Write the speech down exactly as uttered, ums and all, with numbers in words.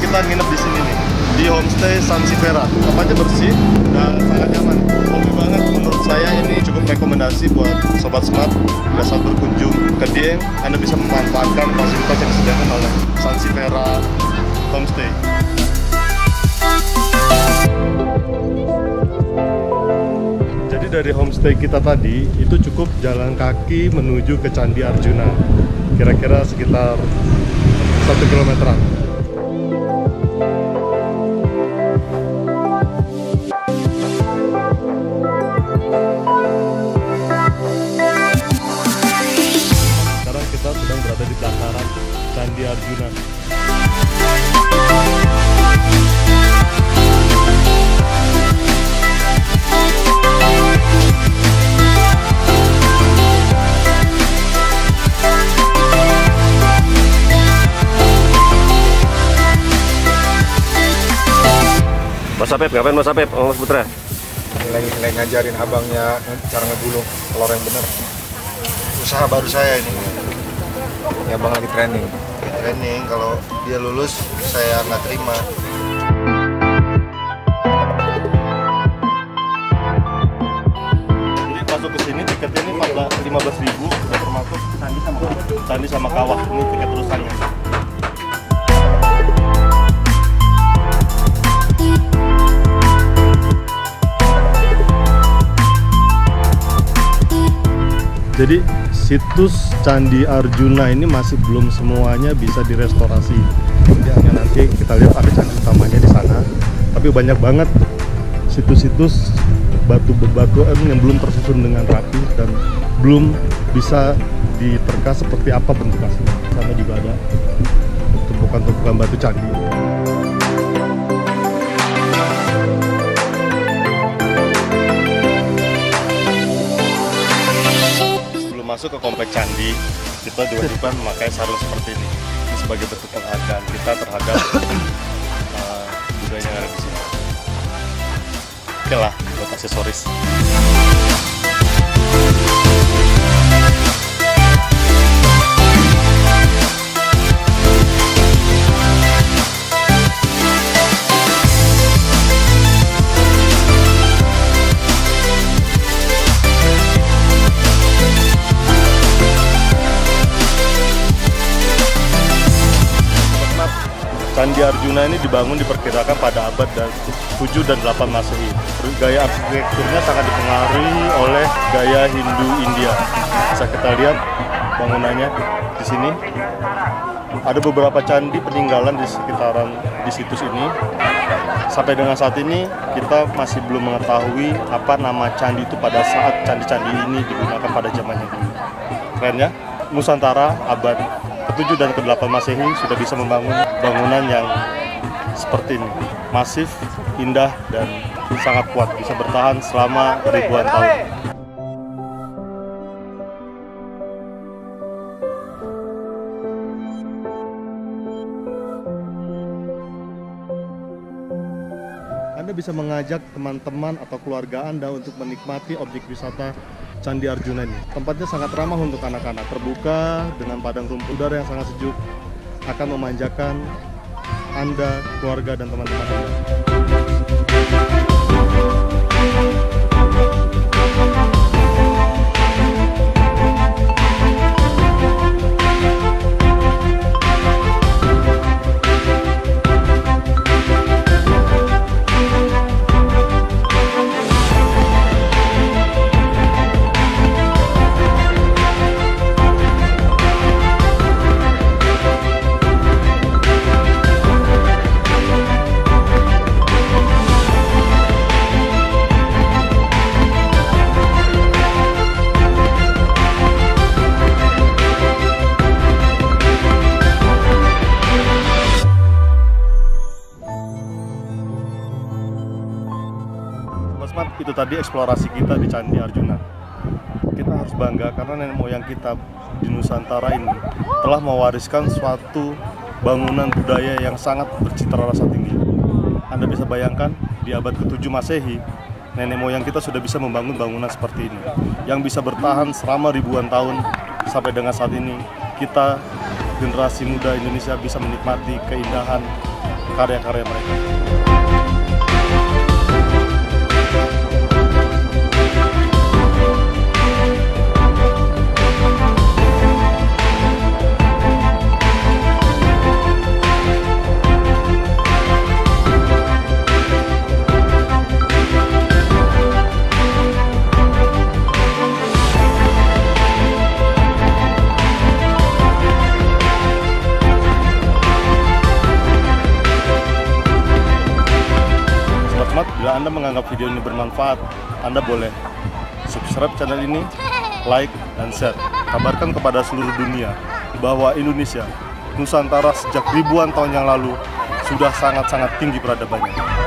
kita nginep di sini nih, di homestay Sansevieria. Tempatnya bersih dan sangat nyaman. Oke banget, menurut saya ini cukup rekomendasi buat Sobat Smart. Pada saat berkunjung ke Dieng, Anda bisa memanfaatkan fasilitas yang disediakan oleh Sansevieria Homestay. Jadi dari homestay kita tadi, itu cukup jalan kaki menuju ke Candi Arjuna. Kira-kira sekitar satu kilometeran. Sekarang kita sedang berada di dataran Candi Arjuna. Mas Apep, ngapain Mas Apep? Oh, Mas Putra? Lagi, lagi ngajarin abangnya cara ngegulung telur yang bener. Usaha baru saya ini. Ya abang lagi training. Training, kalau dia lulus saya nggak terima. Jadi masuk ke sini tiketnya ini lima belas ribu, termasuk candi sama candi sama kawah. Ini tiket terusannya. Jadi situs Candi Arjuna ini masih belum semuanya bisa direstorasi. Jadi hanya nanti kita lihat ada candi utamanya di sana. Tapi banyak banget situs-situs batu bebatuan yang belum tersusun dengan rapi dan belum bisa diterka seperti apa bentuk aslinya. Di sana juga ada tumpukan-tumpukan batu candi. Masuk ke komplek candi, kita diwajibkan memakai sarung seperti ini. Ini sebagai bentuk penghargaan kita terhadap uh, budaya yang ada di sini. Oke lah, buat aksesoris. Candi Arjuna ini dibangun diperkirakan pada abad tujuh dan delapan Masehi. Gaya arsitekturnya sangat dipengaruhi oleh gaya Hindu India. Bisa kita lihat bangunannya di sini. Ada beberapa candi peninggalan di sekitaran di situs ini. Sampai dengan saat ini kita masih belum mengetahui apa nama candi itu pada saat candi-candi ini digunakan pada zamannya dulu. Keren ya? Nusantara abad ketujuh dan kedelapan Masehi sudah bisa membangun bangunan yang seperti ini, masif, indah, dan sangat kuat, bisa bertahan selama ribuan tahun. Anda bisa mengajak teman-teman atau keluarga Anda untuk menikmati objek wisata Candi Arjuna ini. Tempatnya sangat ramah untuk anak-anak, terbuka dengan padang rumput, udara yang sangat sejuk, akan memanjakan Anda, keluarga, dan teman-teman Anda. Itu tadi eksplorasi kita di Candi Arjuna. Kita harus bangga karena nenek moyang kita di Nusantara ini telah mewariskan suatu bangunan budaya yang sangat bercitra rasa tinggi. Anda bisa bayangkan di abad ketujuh Masehi, nenek moyang kita sudah bisa membangun bangunan seperti ini yang bisa bertahan selama ribuan tahun sampai dengan saat ini. Kita generasi muda Indonesia bisa menikmati keindahan karya-karya mereka. Bila Anda menganggap video ini bermanfaat, Anda boleh subscribe channel ini, like, dan share. Kabarkan kepada seluruh dunia bahwa Indonesia, Nusantara sejak ribuan tahun yang lalu, sudah sangat-sangat tinggi peradabannya.